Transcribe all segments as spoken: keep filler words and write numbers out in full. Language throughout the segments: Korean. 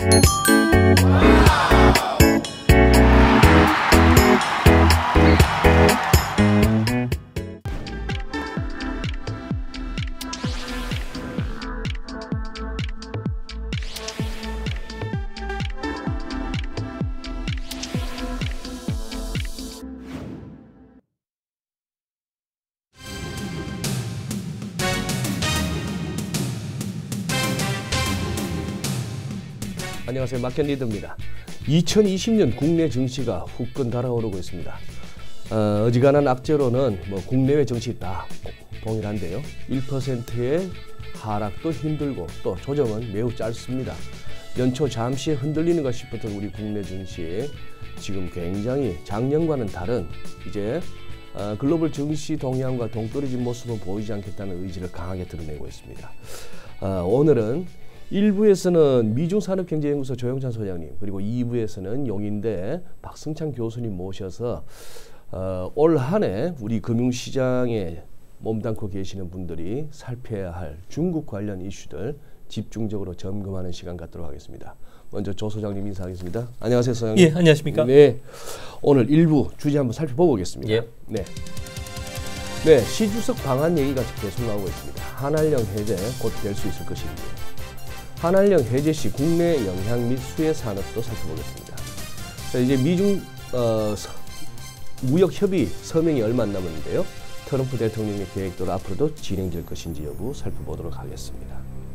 안녕하세요, 마켓 리더입니다. 이천이십 년 국내 증시가 후끈 달아오르고 있습니다. 어, 어지간한 악재로는 뭐 국내외 증시 다 동일한데요. 일 퍼센트의 하락도 힘들고 또 조정은 매우 짧습니다. 연초 잠시 흔들리는 것 싶었던 우리 국내 증시 지금 굉장히 작년과는 다른 이제 어, 글로벌 증시 동향과 동떨어진 모습은 보이지 않겠다는 의지를 강하게 드러내고 있습니다. 어, 오늘은 일 부에서는 미중산업경제연구소 조영찬 소장님, 그리고 이 부에서는 용인대 박승찬 교수님 모셔서 어, 올 한 해 우리 금융시장에 몸담고 계시는 분들이 살펴야 할 중국 관련 이슈들 집중적으로 점검하는 시간 갖도록 하겠습니다. 먼저 조 소장님 인사하겠습니다. 안녕하세요, 소장님. 예, 안녕하십니까? 네, 오늘 일 부 주제 한번 살펴보겠습니다. 예. 네. 네, 시주석 방한 얘기가 계속 나오고 있습니다. 한알령 해제 곧 될 수 있을 것인지. 한알령 해제 시 국내 영향 및 수혜 산업도 살펴보겠습니다. 자, 이제 미중 어, 서, 무역 협의 서명이 얼마 안 남았는데요. 트럼프 대통령의 계획대로 앞으로도 진행될 것인지 여부 살펴보도록 하겠습니다.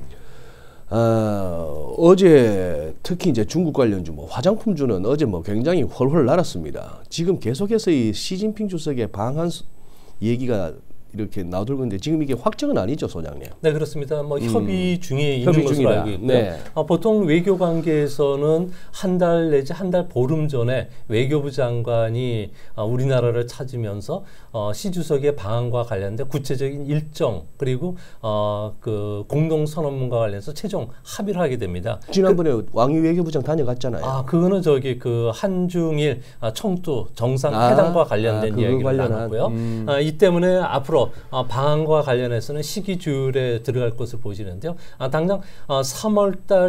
어, 어제 특히 이제 중국 관련주, 뭐 화장품주는 어제 뭐 굉장히 훨훨 날았습니다. 지금 계속해서 이 시진핑 주석의 방한 얘기가 이렇게 나오들고 있는데 지금 이게 확정은 아니죠, 소장님? 네, 그렇습니다. 뭐 음. 협의 중에 있는 협의 것으로 중이다. 알고 있고요. 네. 어, 보통 외교 관계에서는 한 달 내지 한 달 보름 전에 외교부 장관이 어, 우리나라를 찾으면서 어, 시 주석의 방한과 관련된 구체적인 일정 그리고 어, 그 공동 선언문과 관련해서 최종 합의를 하게 됩니다. 지난번에 그, 왕이 외교부장 다녀갔잖아요. 아, 그거는 저기 그 한중일 아, 청두 정상회담과 아, 관련된 아, 이야기를 관련한, 나눴고요. 음. 아, 이 때문에 앞으로 어, 방한과 관련해서는 시기줄에 들어갈 것을 보시는데요. 아, 당장 어, 삼월 달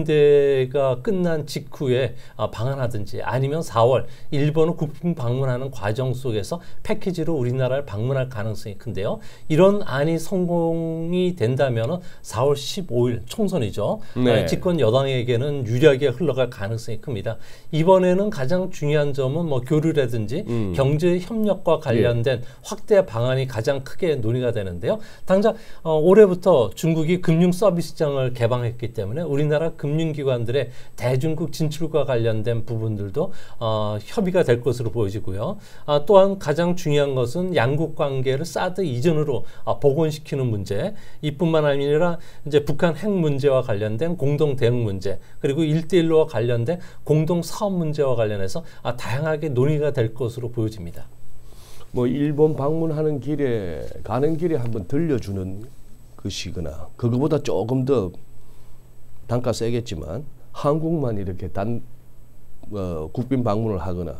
전인대가 끝난 직후에 어, 방한하든지 아니면 사월 일본을 국빈 방문하는 과정 속에서 패키지로 우리나라를 방문할 가능성이 큰데요. 이런 안이 성공이 된다면 사월 십오일 총선이죠. 네. 어, 집권 여당에게는 유리하게 흘러갈 가능성이 큽니다. 이번에는 가장 중요한 점은 뭐 교류라든지 음. 경제 협력과 관련된 예. 확대 방안이 가장 크게 논의가 되는데요. 당장 어, 올해부터 중국이 금융 서비스장을 개방했기 때문에 우리나라 금융기관들의 대중국 진출과 관련된 부분들도 어, 협의가 될 것으로 보여지고요. 아, 또한 가장 중요한 것은 양국 관계를 사드 이전으로 어, 복원시키는 문제, 이뿐만 아니라 이제 북한 핵 문제와 관련된 공동 대응 문제, 그리고 일대일로와 관련된 공동 사업 문제와 관련해서 아, 다양하게 논의가 될 것으로 보여집니다. 뭐 일본 방문하는 길에 가는 길에 한번 들려주는 것이거나 그거보다 조금 더 단가 세겠지만 한국만 이렇게 단 어, 국빈 방문을 하거나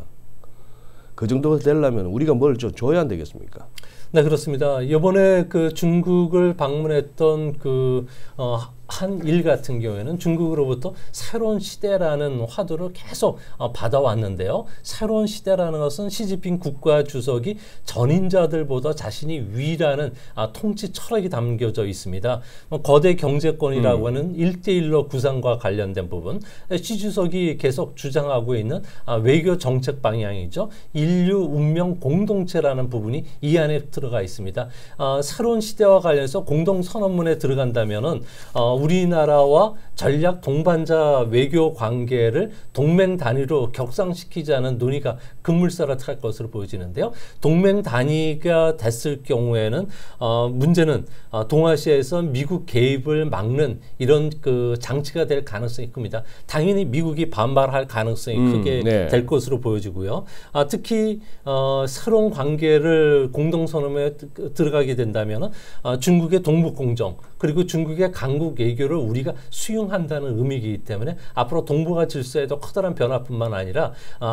그 정도가 되려면 우리가 뭘 좀 줘야 안 되겠습니까? 네, 그렇습니다. 이번에 그 중국을 방문했던 그 어, 한일 같은 경우에는 중국으로부터 새로운 시대라는 화두를 계속 어, 받아왔는데요. 새로운 시대라는 것은 시진핑 국가주석이 전인자들보다 자신이 위라는 아, 통치 철학이 담겨져 있습니다. 어, 거대 경제권이라고 음. 하는 일대일로 구상과 관련된 부분, 시 주석이 계속 주장하고 있는 아, 외교 정책 방향이죠. 인류 운명 공동체라는 부분이 이 안에 들어가 있습니다. 어, 새로운 시대와 관련해서 공동선언문에 들어간다면은 어, 우리나라와 전략 동반자 외교 관계를 동맹 단위로 격상시키자는 논의가 급물살을 탈 것으로 보여지는데요. 동맹 단위가 됐을 경우에는 어, 문제는 어, 동아시아에서 미국 개입을 막는 이런 그 장치가 될 가능성이 큽니다. 당연히 미국이 반발할 가능성이 음, 크게 네. 될 것으로 보여지고요. 아, 특히 어, 새로운 관계를 공동선언에 들어가게 된다면 어, 중국의 동북공정 그리고 중국의 강국 외교를 우리가 수용한다는 의미이기 때문에 앞으로 동북아 질서에도 커다란 변화뿐만 아니라 어,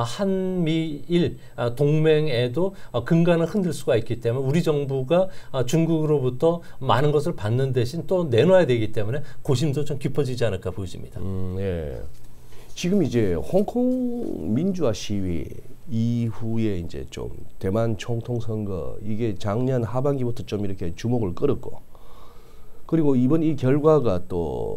한미일 어, 동맹에도 어, 근간을 흔들 수가 있기 때문에 우리 정부가 어, 중국으로부터 많은 것을 받는 대신 또 내놔야 되기 때문에 고심도 좀 깊어지지 않을까 보여집니다. 음, 예. 지금 이제 홍콩 민주화 시위 이후에 이제 좀 대만 총통 선거 이게 작년 하반기부터 좀 이렇게 주목을 끌었고, 그리고 이번 이 결과가 또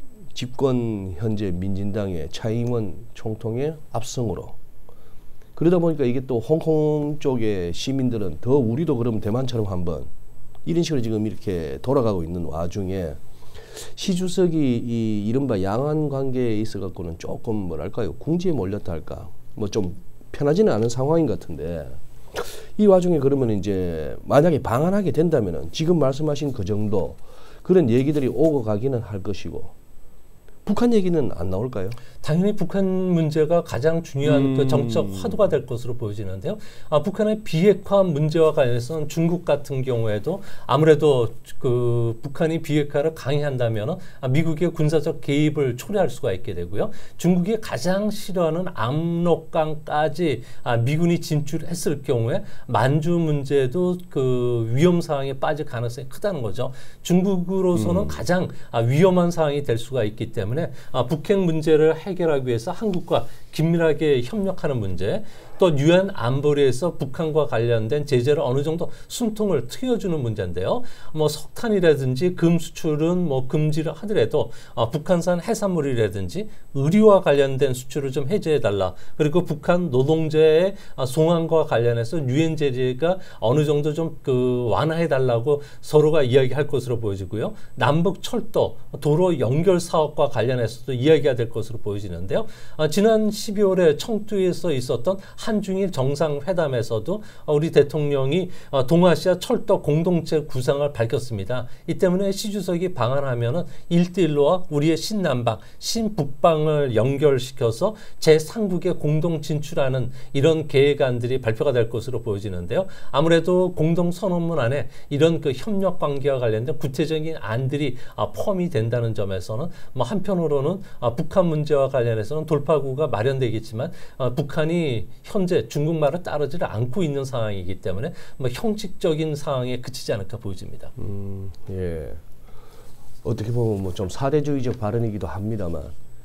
집권 현재 민진당의 차이잉원 총통의 압승으로, 그러다 보니까 이게 또 홍콩 쪽의 시민들은 더 우리도 그럼 대만처럼 한번 이런 식으로 지금 이렇게 돌아가고 있는 와중에 시 주석이 이 이른바 양안 관계에 있어 갖고는 조금 뭐랄까요, 궁지에 몰렸다 할까, 뭐 좀 편하지는 않은 상황인 것 같은데, 이 와중에 그러면 이제 만약에 방한하게 된다면은 지금 말씀하신 그 정도 그런 얘기들이 오고 가기는 할 것이고, 북한 얘기는 안 나올까요? 당연히 북한 문제가 가장 중요한 음. 그 정책 화두가 될 것으로 보여지는데요. 아, 북한의 비핵화 문제와 관련해서는 중국 같은 경우에도 아무래도 그 북한이 비핵화를 강행한다면 아, 미국의 군사적 개입을 초래할 수가 있게 되고요. 중국이 가장 싫어하는 압록강까지 아, 미군이 진출했을 경우에 만주 문제도 그 위험 상황에 빠질 가능성이 크다는 거죠. 중국으로서는 음. 가장 아, 위험한 상황이 될 수가 있기 때문에 아, 북핵 문제를 해결하기 위해서 한국과 긴밀하게 협력하는 문제, 또 유엔 안보리에서 북한과 관련된 제재를 어느 정도 숨통을 트여주는 문제인데요. 뭐 석탄이라든지 금 수출은 뭐 금지를 하더라도 어, 북한산 해산물이라든지 의류와 관련된 수출을 좀 해제해달라. 그리고 북한 노동자의 어, 송환과 관련해서 유엔 제재가 어느 정도 좀 그 완화해달라고 서로가 이야기할 것으로 보여지고요. 남북 철도, 도로 연결 사업과 관련해서도 이야기가 될 것으로 보여지는데요. 어, 지난 십이월에 청두에서 있었던 한중일 정상회담에서도 우리 대통령이 동아시아 철도 공동체 구상을 밝혔습니다. 이 때문에 시 주석이 방한하면은 일대일로와 우리의 신남방, 신북방을 연결시켜서 제삼국에 공동 진출하는 이런 계획안들이 발표가 될 것으로 보여지는데요. 아무래도 공동선언문 안에 이런 그 협력 관계와 관련된 구체적인 안들이 포함이 된다는 점에서는 뭐 한편으로는 북한 문제와 관련해서는 돌파구가 마련되겠지만 북한이 현재 중국말을 따르지를 않고 있는 상황이기 때문에 뭐 형식적인 상황에 그치지 않을까 보여집니다. 음, 예. 어떻게 보면 뭐 좀 사대주의적 발언이기도 합니다만,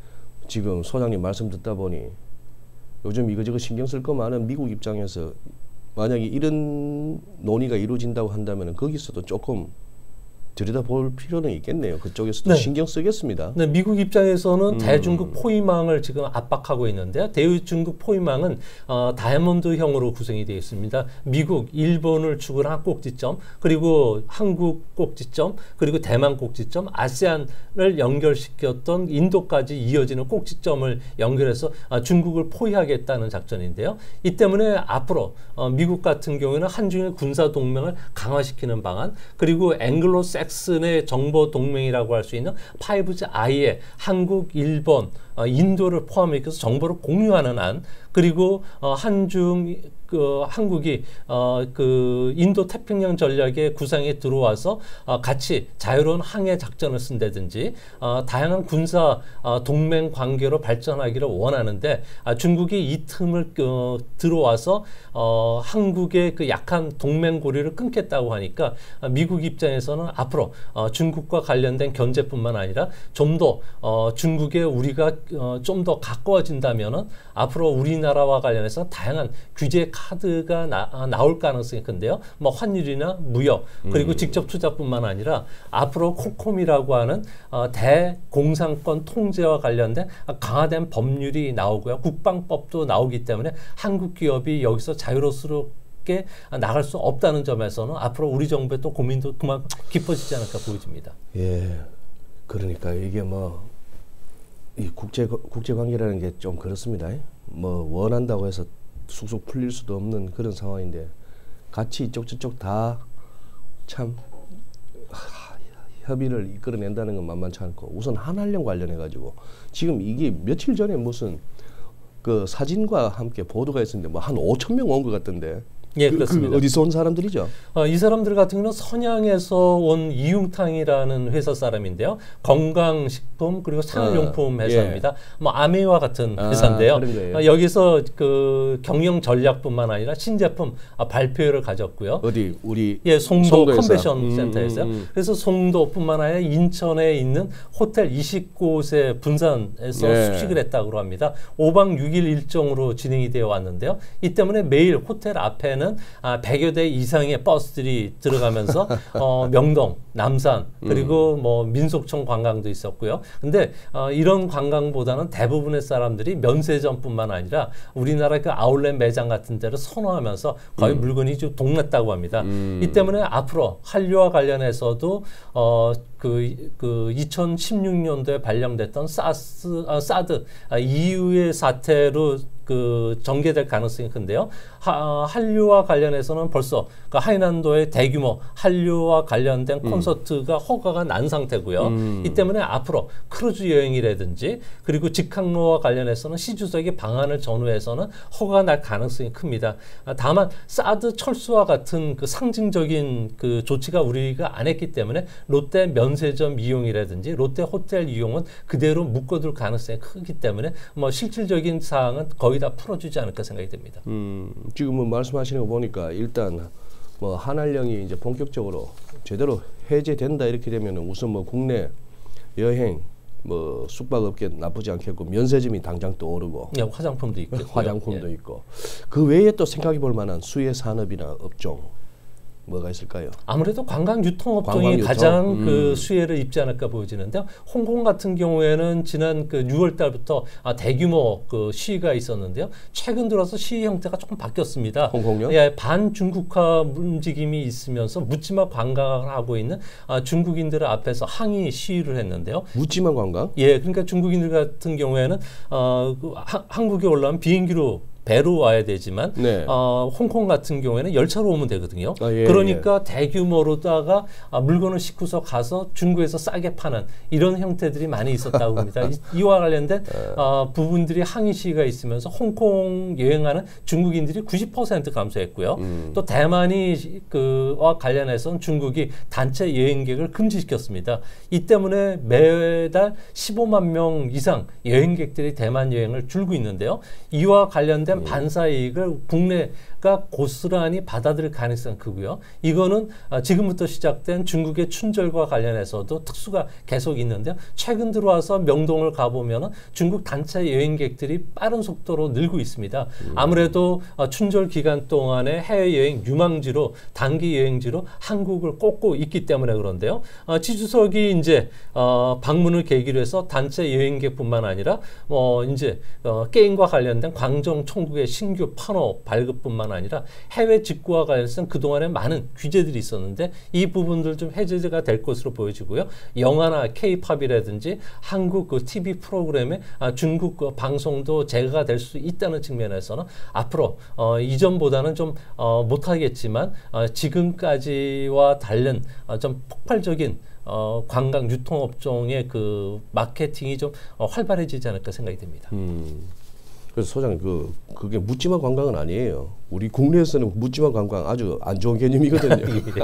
지금 소장님 말씀 듣다 보니 요즘 이거저거 신경 쓸 거 많은 미국 입장에서 만약에 이런 논의가 이루어진다고 한다면 거기서도 조금 들여다볼 필요는 있겠네요. 그쪽에서도 네. 신경 쓰겠습니다. 네, 미국 입장에서는 음. 대중국 포위망을 지금 압박하고 있는데요. 대중국 포위망은 어, 다이아몬드형으로 구성이 되어 있습니다. 미국, 일본을 축을 한 꼭지점, 그리고 한국 꼭지점, 그리고 대만 꼭지점, 아세안을 연결시켰던 인도까지 이어지는 꼭지점을 연결해서 어, 중국을 포위하겠다는 작전인데요. 이 때문에 앞으로 어, 미국 같은 경우에는 한중일 군사동맹을 강화시키는 방안, 그리고 앵글로 섹슨의 정보 동맹이라고 할 수 있는 파이브 아이에 한국, 일본, 어, 인도를 포함해서 정보를 공유하는 안, 그리고 어, 한중 그 한국이 어, 그 인도 태평양 전략의 구상에 들어와서 어, 같이 자유로운 항해 작전을 쓴다든지 어, 다양한 군사 어, 동맹 관계로 발전하기를 원하는데 아, 중국이 이 틈을 어, 들어와서 어, 한국의 그 약한 동맹 고리를 끊겠다고 하니까 아, 미국 입장에서는 앞으로 어, 중국과 관련된 견제뿐만 아니라 좀 더 어, 중국에 우리가 어, 좀 더 가까워진다면은 앞으로 우리나라와 관련해서 다양한 규제 카드가 나, 나올 가능성이 큰데요. 뭐 환율이나 무역, 그리고 음. 직접 투자뿐만 아니라 앞으로 코콤이라고 하는 어, 대공산권 통제와 관련된 강화된 법률이 나오고요. 국방법도 나오기 때문에 한국 기업이 여기서 자유롭게 나갈 수 없다는 점에서는 앞으로 우리 정부의 또 고민도 그만 깊어지지 않을까 보여집니다. 예, 그러니까 이게 뭐 이 국제 국제 관계라는 게 좀 그렇습니다. 뭐 원한다고 해서 쑥쑥 풀릴 수도 없는 그런 상황인데 같이 이쪽 저쪽 다 참 협의를 이끌어낸다는 건 만만치 않고, 우선 한한령 관련해 가지고 지금 이게 며칠 전에 무슨 그 사진과 함께 보도가 있었는데 뭐 한 오천 명 온 것 같던데 예, 그렇습니다. 그 어디서 온 사람들이죠? 어, 이 사람들 같은 경우는 선양에서 온 이융탕이라는 회사 사람인데요. 건강식품 그리고 산업용품 아, 회사입니다. 예. 뭐 아메이와 같은 아, 회사인데요. 어, 여기서 그 경영 전략뿐만 아니라 신제품 아, 발표회를 가졌고요. 어디 우리 예, 송도 송도에서. 컨벤션 음, 센터에서요. 음, 음. 그래서 송도뿐만 아니라 인천에 있는 호텔 이십 곳에 분산해서 예. 숙식을 했다고 합니다. 오 박 육 일 일정으로 진행이 되어 왔는데요. 이 때문에 매일 호텔 앞에는 아, 백여 대 이상의 버스들이 들어가면서 어, 명동, 남산 그리고 음. 뭐 민속촌 관광도 있었고요. 근데 어, 이런 관광보다는 대부분의 사람들이 면세점뿐만 아니라 우리나라 그 아울렛 매장 같은 데를 선호하면서 거의 음. 물건이 좀 동났다고 합니다. 음. 이 때문에 앞으로 한류와 관련해서도 어, 그, 그 이천십육 년도에 발령됐던 사스, 아, 사드 아, 이후의 사태로 그 전개될 가능성이 큰데요. 하, 한류와 관련해서는 벌써 그 하이난도의 대규모 한류와 관련된 음. 콘서트가 허가가 난 상태고요. 음. 이 때문에 앞으로 크루즈 여행이라든지 그리고 직항로와 관련해서는 시주석의 방안을 전후해서는 허가가 날 가능성이 큽니다. 다만 사드 철수와 같은 그 상징적인 그 조치가 우리가 안 했기 때문에 롯데 면세점 이용이라든지 롯데 호텔 이용은 그대로 묶어둘 가능성이 크기 때문에 뭐 실질적인 사항은 거의 다 풀어주지 않을까 생각이 됩니다. 음, 지금 뭐 말씀하시는 거 보니까 일단 뭐 한한령이 이제 본격적으로 제대로 해제된다 이렇게 되면은 우선 뭐 국내 여행 뭐 숙박업계 나쁘지 않겠고 면세점이 당장 떠오르고 예, 화장품도 있고 화장품도 예. 있고 그 외에 또 생각해 볼 만한 수혜 산업이나 업종 뭐가 있을까요? 아무래도 관광 유통업종이 관광 유통? 가장 음. 그 수혜를 입지 않을까 보여지는데요. 홍콩 같은 경우에는 지난 그 유월 달부터 아, 대규모 그 시위가 있었는데요. 최근 들어서 시위 형태가 조금 바뀌었습니다. 홍콩요? 예, 반중국화 움직임이 있으면서 묻지마 관광을 하고 있는 아, 중국인들 앞에서 항의 시위를 했는데요. 묻지마 관광? 예, 그러니까 중국인들 같은 경우에는 어, 그 하, 한국에 올라오면 비행기로 배로 와야 되지만 네. 어, 홍콩 같은 경우에는 열차로 오면 되거든요. 아, 예, 그러니까 예. 대규모로다가 아, 물건을 싣고서 가서 중국에서 싸게 파는 이런 형태들이 많이 있었다고 합니다. 이, 이와 관련된 어, 부분들이 항의 시위가 있으면서 홍콩 여행하는 중국인들이 구십 퍼센트 감소했고요. 음. 또 대만이 그와 관련해서는 중국이 단체 여행객을 금지시켰습니다. 이 때문에 매달 십오만 명 이상 여행객들이 대만 여행을 줄고 있는데요. 이와 관련된 반사 이익을 국내가 고스란히 받아들일 가능성이 크고요. 이거는 지금부터 시작된 중국의 춘절과 관련해서도 특수가 계속 있는데요. 최근 들어와서 명동을 가보면 중국 단체 여행객들이 빠른 속도로 늘고 있습니다. 아무래도 춘절 기간 동안에 해외여행 유망지로 단기 여행지로 한국을 꼽고 있기 때문에 그런데요. 지주석이 이제 방문을 계기로 해서 단체 여행객뿐만 아니라 뭐 이제 게임과 관련된 광정 총 한국의 신규 판호 발급뿐만 아니라 해외 직구와 관련해서는 그동안에 많은 규제들이 있었는데 이 부분들 좀 해제가 될 것으로 보여지고요. 영화나 K-팝이라든지 한국 그 티비 프로그램에 아, 중국 그 방송도 제거가 될 수 있다는 측면에서는 앞으로 어, 이전보다는 좀 어, 못하겠지만 어, 지금까지와 다른 어, 좀 폭발적인 어, 관광 유통업종의 그 마케팅이 좀 어, 활발해지지 않을까 생각이 됩니다. 음. 그래서 소장님 그 그게 묻지마 관광은 아니에요. 우리 국내에서는 묻지마 관광 아주 안 좋은 개념이거든요.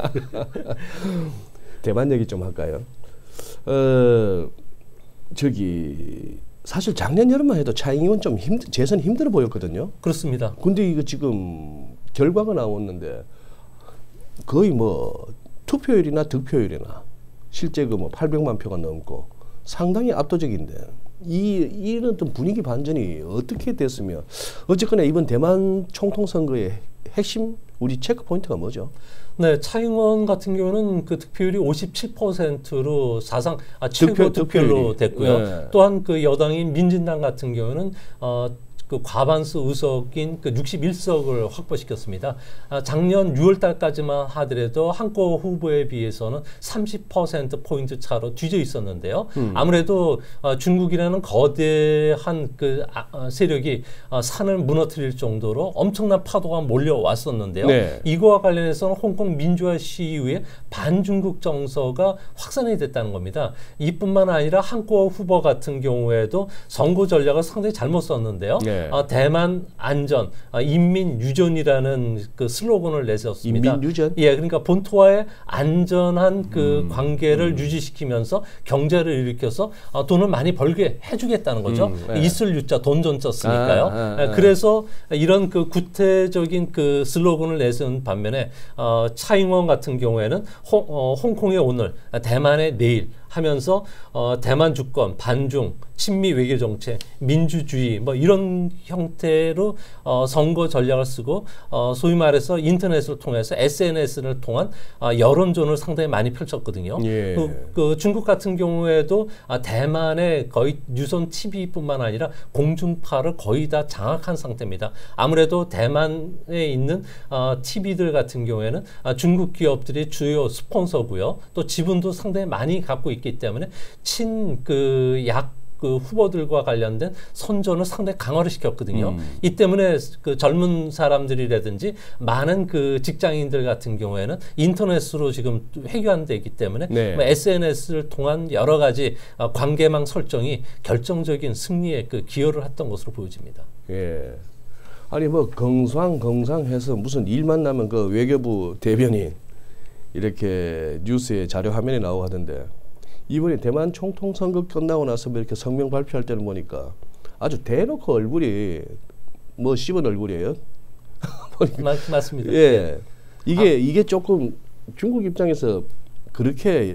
대만 얘기 좀 할까요? 어 저기 사실 작년 여름만 해도 차이잉은 좀 힘 재선 힘들어 보였거든요. 그렇습니다. 근데 이거 지금 결과가 나왔는데 거의 뭐 투표율이나 득표율이나 실제 그 뭐 팔백만 표가 넘고 상당히 압도적인데. 이 이런 어떤 분위기 반전이 어떻게 됐으며 어쨌거나 이번 대만 총통 선거의 핵심 우리 체크 포인트가 뭐죠? 네, 차잉원 같은 경우는 그 득표율이 오십칠 퍼센트로 사상 아, 최고 득표, 득표율로 됐고요. 네. 또한 그 여당인 민진당 같은 경우는 어, 그 과반수 의석인 그 육십일 석을 확보시켰습니다. 아, 작년 유월 달까지만 하더라도 한국 후보에 비해서는 삼십 퍼센트 포인트 차로 뒤져 있었는데요. 음. 아무래도 어, 중국이라는 거대한 그 아, 어, 세력이 어, 산을 무너뜨릴 정도로 엄청난 파도가 몰려왔었는데요. 네. 이거와 관련해서는 홍콩 민주화 시위에 반중국 정서가 확산이 됐다는 겁니다. 이뿐만 아니라 한국 후보 같은 경우에도 선거 전략을 상당히 잘못 썼는데요. 네. 네. 어, 대만 안전, 어, 인민 유전이라는 그 슬로건을 내세웠습니다. 인민 유전? 예, 그러니까 본토와의 안전한 그 음. 관계를 음. 유지시키면서 경제를 일으켜서 어, 돈을 많이 벌게 해주겠다는 거죠. 음, 네. 있을 유자 돈전자 쓰니까요. 아, 아, 아. 예, 그래서 이런 그 구태적인 그 슬로건을 내세운 반면에 어, 차잉원 같은 경우에는 홍, 어, 홍콩의 오늘, 대만의 내일 하면서 어, 대만 주권, 반중, 친미 외교 정책, 민주주의 뭐 이런 형태로 어, 선거 전략을 쓰고 어, 소위 말해서 인터넷을 통해서 에스엔에스를 통한 어, 여론전을 상당히 많이 펼쳤거든요. 예. 그, 그 중국 같은 경우에도 아, 대만의 거의 유선 티비뿐만 아니라 공중파를 거의 다 장악한 상태입니다. 아무래도 대만에 있는 어, 티비들 같은 경우에는 아, 중국 기업들이 주요 스폰서고요. 또 지분도 상당히 많이 갖고 있기 때문에 친 그 약 그 후보들과 관련된 선전을 상당히 강화를 시켰거든요. 음. 이 때문에 그 젊은 사람들이라든지 많은 그 직장인들 같은 경우에는 인터넷으로 지금 회귀한 데 있기 때문에 네. 뭐 에스엔에스를 통한 여러 가지 관계망 설정이 결정적인 승리에 그 기여를 했던 것으로 보여집니다. 예. 아니 뭐 경상경상해서 무슨 일만 나면 그 외교부 대변인 이렇게 뉴스에 자료 화면에 나오고 하던데. 이번에 대만 총통 선거 끝나고 나서 이렇게 성명 발표할 때를 보니까 아주 대놓고 얼굴이 뭐 씹은 얼굴이에요. 맞, 맞습니다. 예, 이게 아. 이게 조금 중국 입장에서 그렇게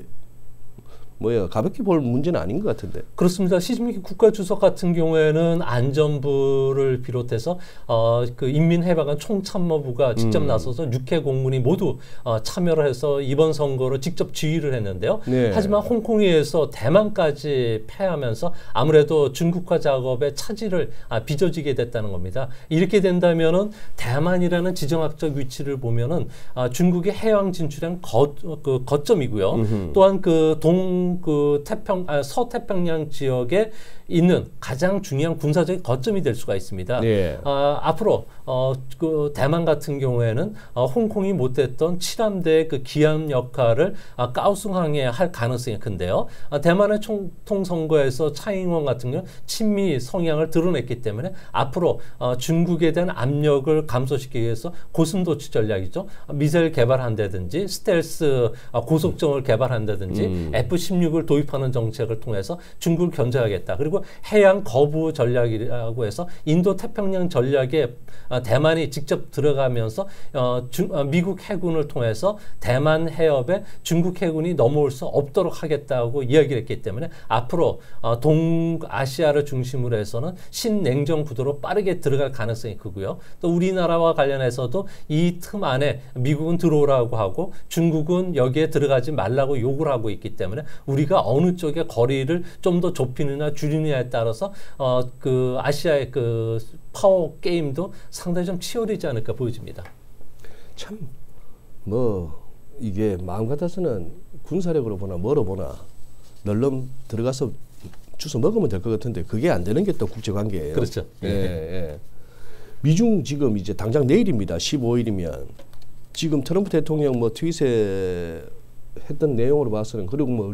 뭐야 가볍게 볼 문제는 아닌 것 같은데. 그렇습니다. 시진핑 국가주석 같은 경우에는 안전부를 비롯해서 어, 그 인민해방안 총참모부가 직접 음. 나서서 육 회 공군이 모두 어, 참여를 해서 이번 선거를 직접 지휘를 했는데요. 네. 하지만 홍콩에서 대만까지 패하면서 아무래도 중국화 작업에 차질을 아, 빚어지게 됐다는 겁니다. 이렇게 된다면은 대만이라는 지정학적 위치를 보면은 아, 중국의 해양 진출한 거, 그 거점이고요. 음흠. 또한 그 동 그 태평 아, 서태평양 지역에 있는 가장 중요한 군사적인 거점이 될 수가 있습니다. 네. 아, 앞으로 어, 그 대만 같은 경우에는 어, 홍콩이 못했던 칠함대의 그 기함 역할을 아, 까오승항에 할 가능성이 큰데요. 아, 대만의 총통 선거에서 차잉원 같은 경우는 친미 성향을 드러냈기 때문에 앞으로 어, 중국에 대한 압력을 감소시키기 위해서 고슴도치 전략이죠. 미사일 개발한다든지 스텔스 어, 고속정을 개발한다든지 음. 에프 십육을 도입하는 정책을 통해서 중국을 견제하겠다. 그리고 해양 거부 전략이라고 해서 인도 태평양 전략에 어, 대만이 직접 들어가면서 어, 중, 어, 미국 해군을 통해서 대만 해협에 중국 해군이 넘어올 수 없도록 하겠다고 이야기를 했기 때문에 앞으로 어, 동아시아를 중심으로 해서는 신냉전 구도로 빠르게 들어갈 가능성이 크고요. 또 우리나라와 관련해서도 이 틈 안에 미국은 들어오라고 하고 중국은 여기에 들어가지 말라고 요구를 하고 있기 때문에 우리가 어느 쪽에 거리를 좀 더 좁히느냐 줄이느냐에 따라서 어, 그 아시아의 그 파워 게임도 상당히 좀 치열하지 않을까 보여집니다. 참 뭐 이게 마음 같아서는 군사력으로 보나 뭐로 보나 널름 들어가서 주워 먹으면 될 것 같은데 그게 안 되는 게 또 국제관계예요. 그렇죠. 예, 예. 미중 지금 이제 당장 내일입니다. 십오 일이면 지금 트럼프 대통령 뭐 트윗에 했던 내용으로 봐서는 그리고 뭐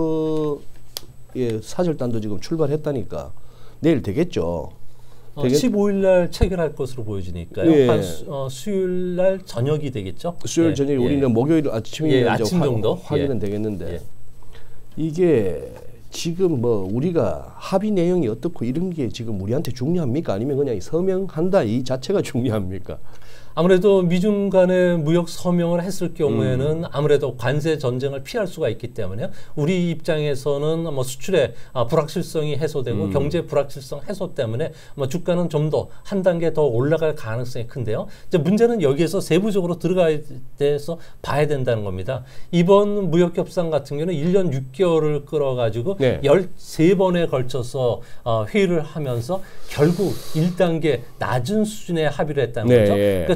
류허의 사절단도 지금 출발했다니까 내일 되겠죠. 어, 십오 일 날 체결할 것으로 보여지니까요. 예. 한 수, 어, 수요일 날 저녁이 되겠죠. 수요일 예. 저녁 예. 우리는 목요일 아침이면 예, 아침 화, 정도 확인은 예. 되겠는데 예. 이게 지금 뭐 우리가 합의 내용이 어떻고 이런 게 지금 우리한테 중요합니까? 아니면 그냥 서명한다 이 자체가 중요합니까? 아무래도 미중 간의 무역 서명을 했을 경우에는 음. 아무래도 관세 전쟁을 피할 수가 있기 때문에 우리 입장에서는 뭐 수출의 아, 불확실성이 해소되고 음. 경제 불확실성 해소 때문에 뭐 주가는 좀 더 한 단계 더 올라갈 가능성이 큰데요. 이제 문제는 여기에서 세부적으로 들어가야 돼서 봐야 된다는 겁니다. 이번 무역 협상 같은 경우는 일 년 육 개월을 끌어가지고 네. 열세 번에 걸쳐서 어, 회의를 하면서 결국 일 단계 낮은 수준의 합의를 했다는 네. 거죠. 그러니까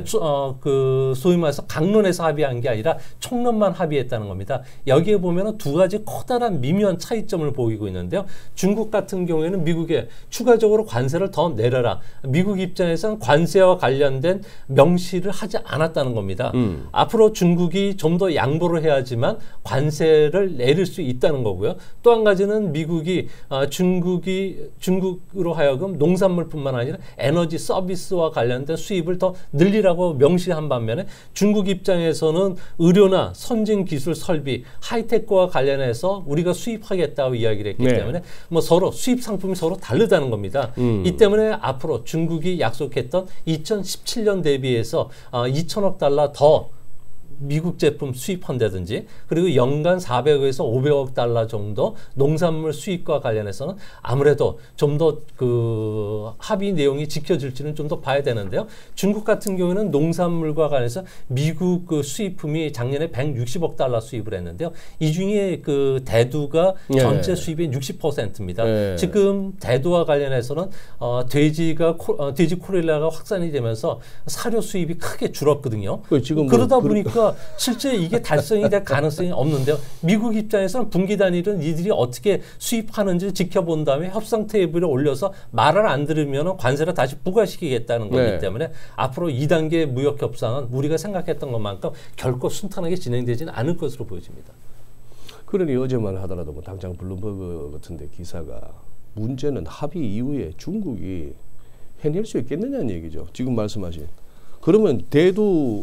어, 그 소위 말해서 강론에서 합의한 게 아니라 총론만 합의했다는 겁니다. 여기에 보면은 두 가지 커다란 미묘한 차이점을 보이고 있는데요. 중국 같은 경우에는 미국에 추가적으로 관세를 더 내려라. 미국 입장에서는 관세와 관련된 명시를 하지 않았다는 겁니다. 음. 앞으로 중국이 좀 더 양보를 해야지만 관세를 내릴 수 있다는 거고요. 또 한 가지는 미국이 어, 중국이 중국으로 하여금 농산물뿐만 아니라 에너지 서비스와 관련된 수입을 더 늘리라고 명시한 반면에 중국 입장에서는 의료나 선진 기술 설비, 하이테크와 관련해서 우리가 수입하겠다고 이야기를 했기 네. 때문에 뭐 서로 수입 상품이 서로 다르다는 겁니다. 음. 이 때문에 앞으로 중국이 약속했던 이천십칠 년 대비해서 어, 이천억 달러 더 미국 제품 수입한다든지 그리고 연간 사백억에서 오백억 달러 정도 농산물 수입과 관련해서는 아무래도 좀 더 그 합의 내용이 지켜질지는 좀 더 봐야 되는데요. 중국 같은 경우에는 농산물과 관련해서 미국 그 수입품이 작년에 백육십억 달러 수입을 했는데요. 이 중에 그 대두가 네. 전체 수입의 육십 퍼센트입니다. 네. 지금 대두와 관련해서는 어, 돼지가 코, 어, 돼지 콜레라가 확산이 되면서 사료 수입이 크게 줄었거든요. 지금 그러다 뭐, 보니까 실제 이게 달성이 될 가능성이 없는데요. 미국 입장에서는 분기 단위는 이들이 어떻게 수입하는지 지켜본 다음에 협상 테이블에 올려서 말을 안 들으면 관세를 다시 부과시키겠다는 거기 네. 때문에 앞으로 이 단계 무역 협상은 우리가 생각했던 것만큼 결코 순탄하게 진행되지는 않을 것으로 보여집니다. 그러니 어제만 하더라도 뭐 당장 블룸버그 같은데 기사가 문제는 합의 이후에 중국이 해낼 수 있겠느냐는 얘기죠. 지금 말씀하신. 그러면 대두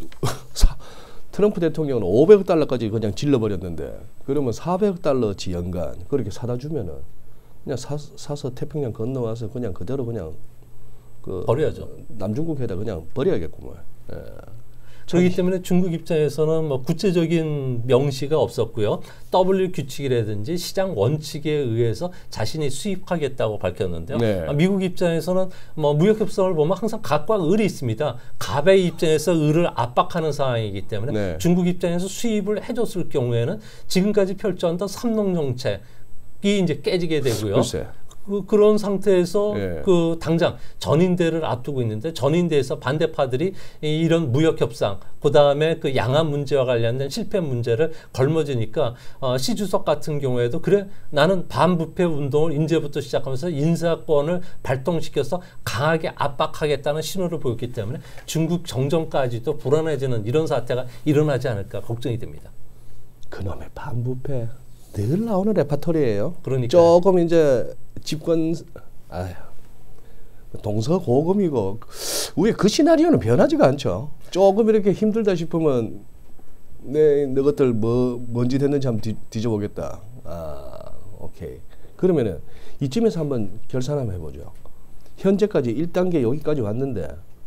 트럼프 대통령은 오백억 달러까지 그냥 질러버렸는데 그러면 사백억 달러치 연간 그렇게 사다 주면은 그냥 사, 사서 태평양 건너와서 그냥 그대로 그냥 그 버려야죠. 남중국해다 그냥 버려야겠구만. 예. 그렇기 때문에 중국 입장에서는 뭐 구체적인 명시가 없었고요. 더블유 규칙이라든지 시장 원칙에 의해서 자신이 수입하겠다고 밝혔는데요. 네. 미국 입장에서는 뭐 무역 협상을 보면 항상 각과 을이 있습니다. 갑의 입장에서 을을 압박하는 상황이기 때문에 네. 중국 입장에서 수입을 해줬을 경우에는 지금까지 펼쳐왔던 삼농 정책이 이제 깨지게 되고요. 글쎄. 그, 그런 상태에서 예. 그 당장 전인대를 앞두고 있는데 전인대에서 반대파들이 이런 무역 협상, 그 다음에 그 양안 문제와 관련된 실패 문제를 걸머지니까 어, 시 주석 같은 경우에도 그래 나는 반부패 운동을 이제부터 시작하면서 인사권을 발동시켜서 강하게 압박하겠다는 신호를 보였기 때문에 중국 정정까지도 불안해지는 이런 사태가 일어나지 않을까 걱정이 됩니다. 그놈의 반부패. 늘 나오는 레파토리예요. 그러니까 조금 이제 집권 아휴 동서고금이고 왜 그 시나리오는 변하지가 않죠. 조금 이렇게 힘들다 싶으면 내 너것들 뭐 뭔지 됐는지 한번 뒤, 뒤져보겠다. 아 오케이. 그러면은 이쯤에서 한번 결산 한번 해보죠. 현재까지 일 단계 여기까지 왔는데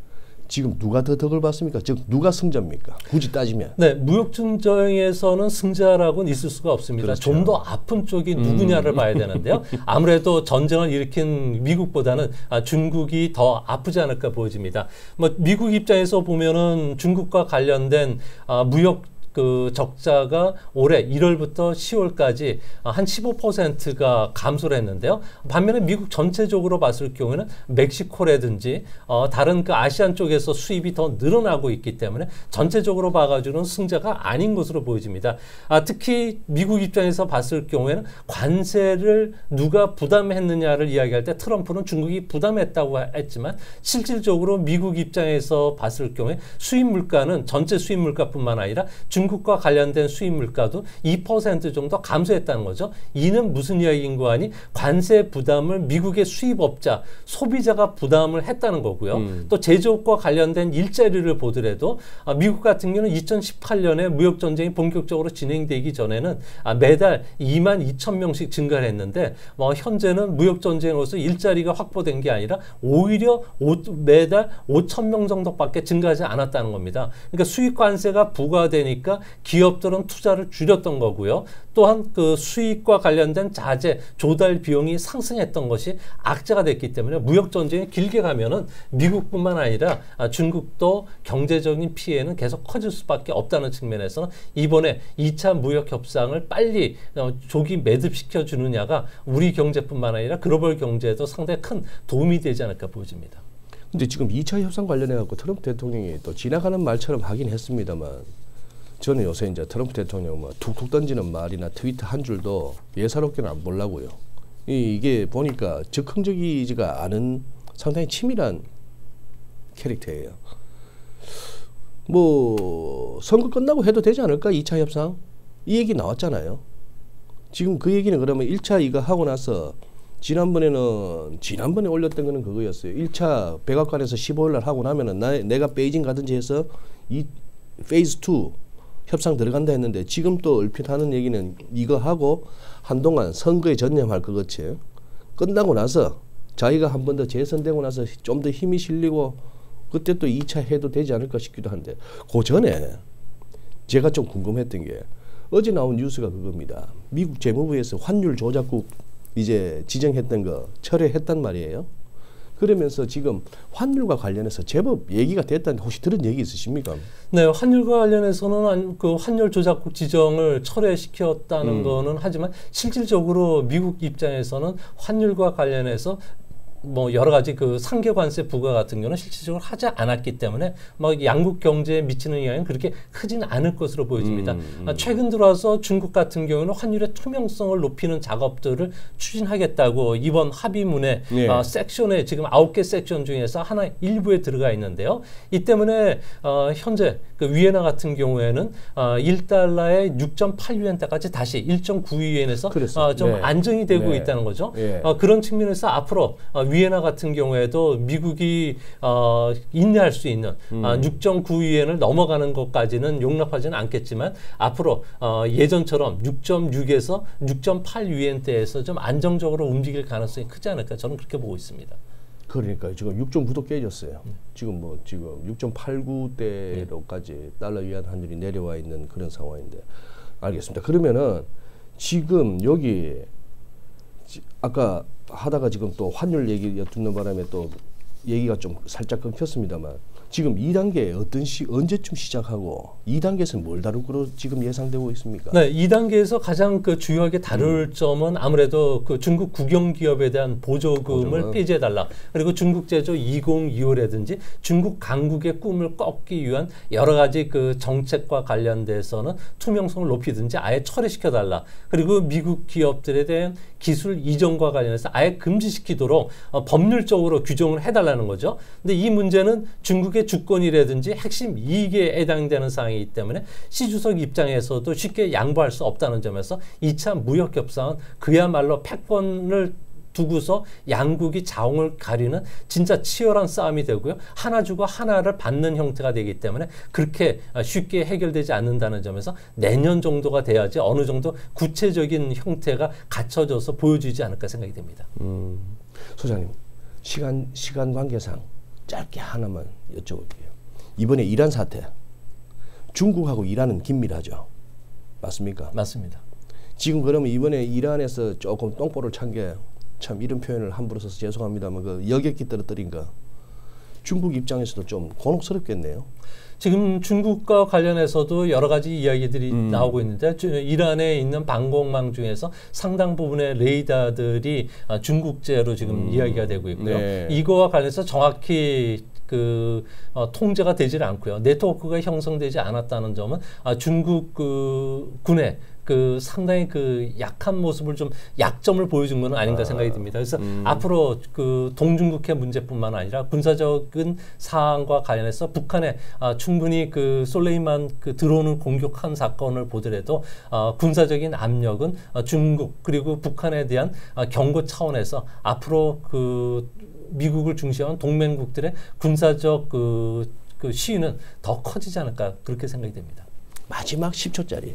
지금 누가 더 덕을 받습니까? 즉 누가 승자입니까? 굳이 따지면. 네, 무역 전쟁에서는 승자라고는 있을 수가 없습니다. 그렇죠. 좀 더 아픈 쪽이 누구냐를 음. 봐야 되는데요. 아무래도 전쟁을 일으킨 미국보다는 아, 중국이 더 아프지 않을까 보여집니다. 뭐 미국 입장에서 보면은 중국과 관련된 아, 무역 그 적자가 올해 일월부터 시월까지 한 십오 퍼센트가 감소를 했는데요. 반면에 미국 전체적으로 봤을 경우에는 멕시코라든지 어, 다른 그 아시안 쪽에서 수입이 더 늘어나고 있기 때문에 전체적으로 봐가지고는 승자가 아닌 것으로 보여집니다. 아, 특히 미국 입장에서 봤을 경우에는 관세를 누가 부담했느냐를 이야기할 때 트럼프는 중국이 부담했다고 했지만 실질적으로 미국 입장에서 봤을 경우에 수입 물가는 전체 수입 물가뿐만 아니라 중 중국과 관련된 수입 물가도 이 퍼센트 정도 감소했다는 거죠. 이는 무슨 이야기인 거 아니? 관세 부담을 미국의 수입업자, 소비자가 부담을 했다는 거고요. 음. 또 제조업과 관련된 일자리를 보더라도 아, 미국 같은 경우는 이천십팔 년에 무역 전쟁이 본격적으로 진행되기 전에는 아, 매달 이만 이천 명씩 증가를 했는데 뭐 현재는 무역 전쟁으로서 일자리가 확보된 게 아니라 오히려 오, 매달 오천 명 정도밖에 증가하지 않았다는 겁니다. 그러니까 수입 관세가 부과되니까 기업들은 투자를 줄였던 거고요. 또한 그 수익과 관련된 자재 조달 비용이 상승했던 것이 악재가 됐기 때문에 무역 전쟁이 길게 가면은 미국뿐만 아니라 중국도 경제적인 피해는 계속 커질 수밖에 없다는 측면에서는 이번에 이 차 무역 협상을 빨리 조기 매듭시켜 주느냐가 우리 경제뿐만 아니라 글로벌 경제에도 상당히 큰 도움이 되지 않을까 보여집니다. 근데 지금 이 차 협상 관련해 갖고 트럼프 대통령이 또 지나가는 말처럼 하긴 했습니다만 저는 요새 이제 트럼프 대통령 뭐 툭툭 던지는 말이나 트위터 한 줄도 예사롭게는 안 보려고요. 이, 이게 보니까 적흥적이지가 않은 상당히 치밀한 캐릭터예요. 뭐 선거 끝나고 해도 되지 않을까? 이 차 협상? 이 얘기 나왔잖아요. 지금 그 얘기는 그러면 일 차 이거 하고 나서 지난번에는 지난번에 올렸던 거는 그거였어요. 일 차 백악관에서 십오일 날 하고 나면은 나, 내가 베이징 가든지 해서 이 페이즈 투 협상 들어간다 했는데 지금 또 얼핏 하는 얘기는 이거 하고 한동안 선거에 전념할 것 같이 끝나고 나서 자기가 한 번 더 재선되고 나서 좀 더 힘이 실리고 그때 또 이 차 해도 되지 않을까 싶기도 한데 그 전에 제가 좀 궁금했던 게 어제 나온 뉴스가 그겁니다. 미국 재무부에서 환율 조작국 이제 지정했던 거 철회했단 말이에요. 그러면서 지금 환율과 관련해서 제법 얘기가 됐다는데 혹시 들은 얘기 있으십니까? 네, 환율과 관련해서는 그 환율 조작국 지정을 철회시켰다는 음. 거는 하지만 실질적으로 미국 입장에서는 환율과 관련해서 뭐 여러 가지 그 상계 관세 부과 같은 경우는 실질적으로 하지 않았기 때문에 뭐 양국 경제에 미치는 영향은 그렇게 크지는 않을 것으로 보여집니다. 음, 음. 최근 들어서 중국 같은 경우는 환율의 투명성을 높이는 작업들을 추진하겠다고 이번 합의문에 예. 어, 섹션에 지금 아홉 개 섹션 중에서 하나 일부에 들어가 있는데요. 이 때문에 어, 현재 그 위에나 같은 경우에는 어, 일 달러에 육 점 팔 유엔대까지 다시 일 점 구 유엔에서 어, 좀 네. 안정이 되고 네. 있다는 거죠. 네. 어, 그런 측면에서 앞으로 어, 위에나 같은 경우에도 미국이 어, 인내할 수 있는 음. 어, 육 점 구 유엔을 넘어가는 것까지는 용납하지는 않겠지만 앞으로 어, 예전처럼 육 점 육에서 육 점 팔 유엔대에서 좀 안정적으로 움직일 가능성이 크지 않을까 저는 그렇게 보고 있습니다. 그러니까 지금 육 점 구도 깨졌어요. 네. 지금 뭐 지금 육 점 팔구대로까지 네. 달러 위안 환율이 내려와 있는 그런 상황인데 알겠습니다. 그러면은 지금 여기 아까 하다가 지금 또 환율 얘기 듣는 바람에 또 얘기가 좀 살짝 끊겼습니다만 지금 이 단계 어떤 시 언제쯤 시작하고 이 단계에서 뭘 다룰 거로 지금 예상되고 있습니까? 네, 이 단계에서 가장 그 주요하게 다룰 음. 점은 아무래도 그 중국 국영 기업에 대한 보조금을 폐지해 달라. 그리고 중국 제조 이천이십오라든지 중국 강국의 꿈을 꺾기 위한 여러 가지 그 정책과 관련돼서는 투명성을 높이든지 아예 철회시켜 달라. 그리고 미국 기업들에 대한 기술 이전과 관련해서 아예 금지시키도록 어, 법률적으로 규정을 해달라는 거죠. 근데 이 문제는 중국의 주권이라든지 핵심 이익에 해당되는 사항이기 때문에 시 주석 입장에서도 쉽게 양보할 수 없다는 점에서 이 차 무역협상은 그야말로 패권을 두고서 양국이 자웅을 가리는 진짜 치열한 싸움이 되고요. 하나 주고 하나를 받는 형태가 되기 때문에 그렇게 쉽게 해결되지 않는다는 점에서 내년 정도가 돼야지 어느 정도 구체적인 형태가 갖춰져서 보여지지 않을까 생각이 됩니다. 음, 소장님, 시간, 시간 관계상 짧게 하나만 여쭤볼게요. 이번에 이란 사태, 중국하고 이란은 긴밀하죠? 맞습니까? 맞습니다. 지금 그러면 이번에 이란에서 조금 똥볼을 찬 게 참 이런 표현을 함부로 써서 죄송합니다만 그 여객기 떨어뜨린 거 중국 입장에서도 좀 곤혹스럽겠네요. 지금 중국과 관련해서도 여러 가지 이야기들이 음. 나오고 있는데 이란에 있는 방공망 중에서 상당 부분의 레이더들이 중국제로 지금 음. 이야기가 되고 있고요. 네. 이거와 관련해서 정확히 그 어, 통제가 되질 않고요. 네트워크가 형성되지 않았다는 점은 아, 중국 그 군의 그 상당히 그 약한 모습을 좀 약점을 보여준 건 아닌가 아, 생각이 듭니다. 그래서 음. 앞으로 그 동중국해 문제뿐만 아니라 군사적인 사안과 관련해서 북한에 아, 충분히 그 솔레이만 그 드론을 공격한 사건을 보더라도 아, 군사적인 압력은 아, 중국 그리고 북한에 대한 아, 경고 차원에서 앞으로 그 미국을 중시한 동맹국들의 군사적 그, 그 시위는 더 커지지 않을까 그렇게 생각이 됩니다. 마지막 십 초짜리.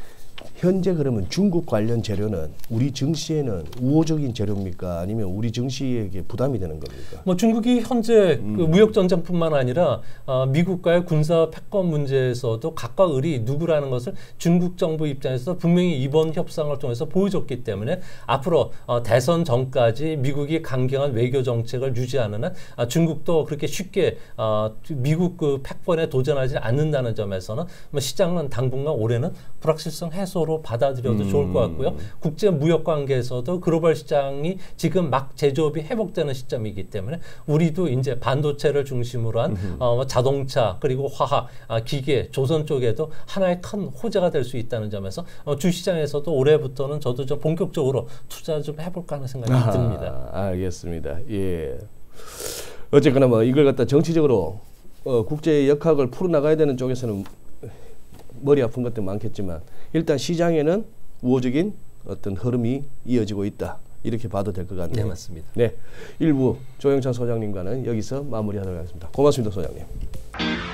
현재 그러면 중국 관련 재료는 우리 증시에는 우호적인 재료입니까? 아니면 우리 증시에게 부담이 되는 겁니까? 뭐 중국이 현재 음. 그 무역 전쟁뿐만 아니라 어, 미국과의 군사 패권 문제에서도 각과 을이 누구라는 것을 중국 정부 입장에서 분명히 이번 협상을 통해서 보여줬기 때문에 앞으로 어, 대선 전까지 미국이 강경한 외교 정책을 유지하는 한 아, 중국도 그렇게 쉽게 어, 미국 그 패권에 도전하지 않는다는 점에서는 뭐 시장은 당분간 올해는 불확실성 해소로 하나로 받아들여도 음. 좋을 것 같고요. 국제 무역 관계에서도 글로벌 시장이 지금 막 제조업이 회복되는 시점이기 때문에 우리도 이제 반도체를 중심으로 한 어, 자동차 그리고 화학, 아, 기계, 조선 쪽에도 하나의 큰 호재가 될 수 있다는 점에서 어, 주시장에서도 올해부터는 저도 좀 본격적으로 투자 좀 해볼까 하는 생각이 아, 듭니다. 알겠습니다. 예. 어쨌거나 뭐 이걸 갖다 정치적으로 어, 국제 역학을 풀어나가야 되는 쪽에서는 머리 아픈 것도 많겠지만 일단 시장에는 우호적인 어떤 흐름이 이어지고 있다. 이렇게 봐도 될 것 같네요. 네, 맞습니다. 네, 일부 조영찬 소장님과는 여기서 마무리하도록 하겠습니다. 고맙습니다, 소장님.